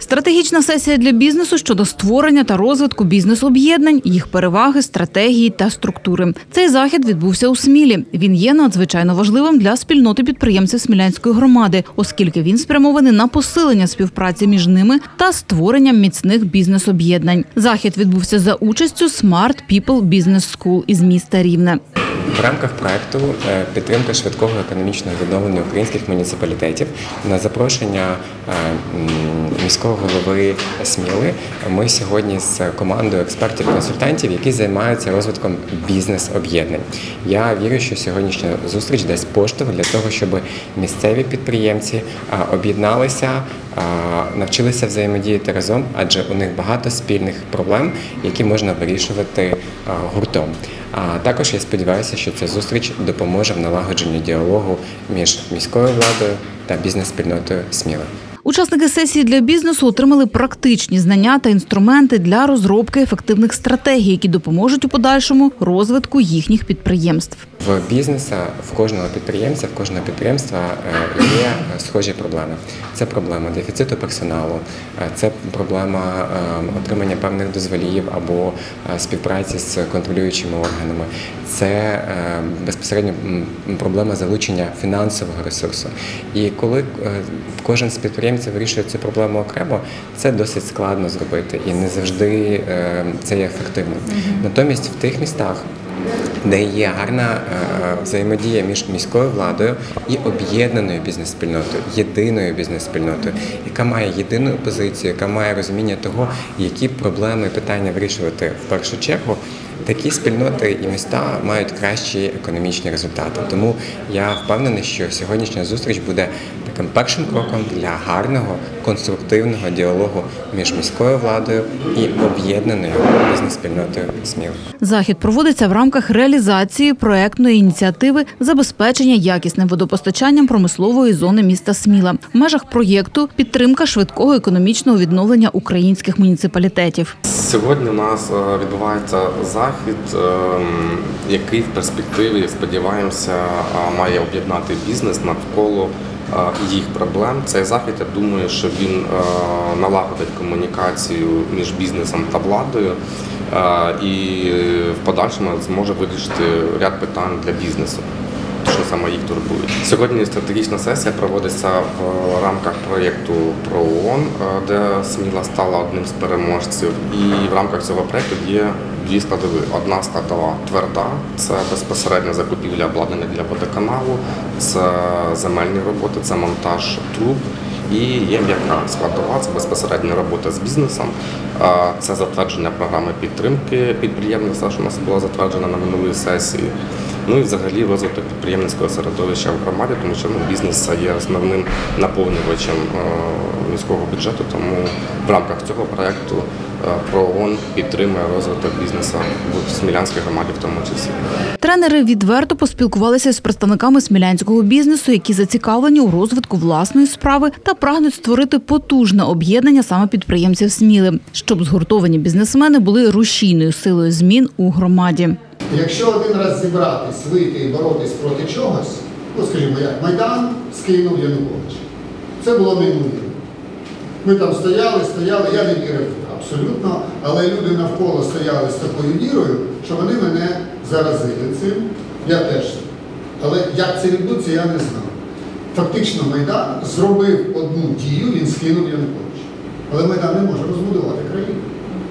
Стратегічна сесія для бізнесу щодо створення та розвитку бізнес-об'єднань, їх переваги, стратегії та структури. Цей захід відбувся у Смілі. Він є надзвичайно важливим для спільноти підприємців Смілянської громади, оскільки він спрямований на посилення співпраці між ними та створення міцних бізнес-об'єднань. Захід відбувся за участю Smart People Business School із міста Рівне. В рамках проекту «Підтримка швидкого економічного відновлення українських муніципалітетів» на запрошення міського голови Сміли ми сьогодні з командою експертів-консультантів, які займаються розвитком бізнес-об'єднань. Я вірю, що сьогоднішня зустріч дасть поштовх для того, щоб місцеві підприємці об'єдналися, навчилися взаємодіяти разом, адже у них багато спільних проблем, які можна вирішувати гуртом. А також я сподіваюся, що ця зустріч допоможе в налагодженні діалогу між міською владою та бізнес-спільнотою Сміли. Учасники сесії для бізнесу отримали практичні знання та інструменти для розробки ефективних стратегій, які допоможуть у подальшому розвитку їхніх підприємств. В бізнесу, в кожного підприємця, в кожного підприємства є схожі проблеми. Це проблема дефіциту персоналу, це проблема отримання певних дозволів або співпраці з контролюючими органами, це безпосередньо проблема залучення фінансового ресурсу. І коли кожен з підприємців вирішує цю проблему окремо, це досить складно зробити і не завжди це є ефективно. Натомість в тих містах, де є гарна взаємодія між міською владою і об'єднаною бізнес-спільнотою, єдиною бізнес-спільнотою, яка має єдину позицію, яка має розуміння того, які проблеми і питання вирішувати в першу чергу, такі спільноти і міста мають кращі економічні результати. Тому я впевнений, що сьогоднішня зустріч буде таким першим кроком для гарного, конструктивного діалогу між міською владою і об'єднаною бізнес-спільнотою Сміли. Захід проводиться в рамках реалізації проектної ініціативи забезпечення якісним водопостачанням промислової зони міста Сміла. В межах проєкту «Підтримка швидкого економічного відновлення українських муніципалітетів». Сьогодні у нас відбувається захід, який в перспективі, сподіваємося, має об'єднати бізнес навколо їх проблем. Цей захід, я думаю, що він налагодить комунікацію між бізнесом та владою і в подальшому зможе вирішити ряд питань для бізнесу, що саме їх турбує. Сьогодні стратегічна сесія проводиться в рамках проєкту ПРООН, де Сміла стала одним з переможців. І в рамках цього проєкту є дві складові. Одна складова тверда – це безпосередньо закупівля обладнання для водоканалу, це земельні роботи, це монтаж труб. І є м'яка складова, це безпосередня робота з бізнесом, це затвердження програми підтримки підприємництва, що у нас була затверджена на минулій сесії. Ну і взагалі розвиток підприємницького середовища в громаді, тому що бізнес є основним наповнювачем міського бюджету, тому в рамках цього проєкту ПРООН підтримує розвиток бізнесу в Смілянській громаді в тому числі. Тренери відверто поспілкувалися з представниками смілянського бізнесу, які зацікавлені у розвитку власної справи та прагнуть створити потужне об'єднання саме підприємців Сміли, щоб згуртовані бізнесмени були рушійною силою змін у громаді. Якщо один раз зібратись, вийти і боротись проти чогось, скажімо, як Майдан скинув Януковича. Це було неймовірно. Ми там стояли, я не вірив абсолютно, але люди навколо стояли з такою вірою, що вони мене заразили цим. Я теж. Але як це відбудеться, я не знав. Фактично Майдан зробив одну дію, він скинув Януковича. Але Майдан не може розбудувати країну.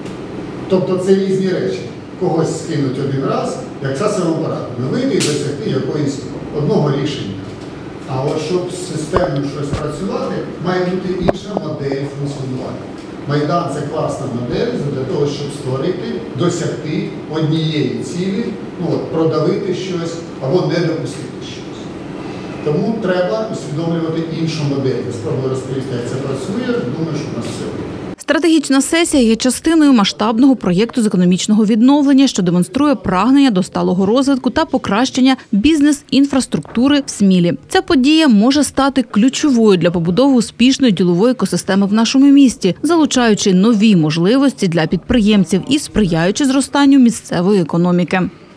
Тобто це різні речі. Когось скинуть один раз, як часовим апаратом, не вийти і досягти якоїсь одного рішення. А от щоб системно щось працювати, має бути інша модель функціонування. Майдан – це класна модель для того, щоб створити, досягти однієї цілі, продавити щось або не допустити щось. Тому треба усвідомлювати іншу модель. Я спробую розповісти, як це працює, думаю, що в нас все буде. Стратегічна сесія є частиною масштабного проєкту з економічного відновлення, що демонструє прагнення до сталого розвитку та покращення бізнес-інфраструктури в Смілі. Ця подія може стати ключовою для побудови успішної ділової екосистеми в нашому місті, залучаючи нові можливості для підприємців і сприяючи зростанню місцевої економіки.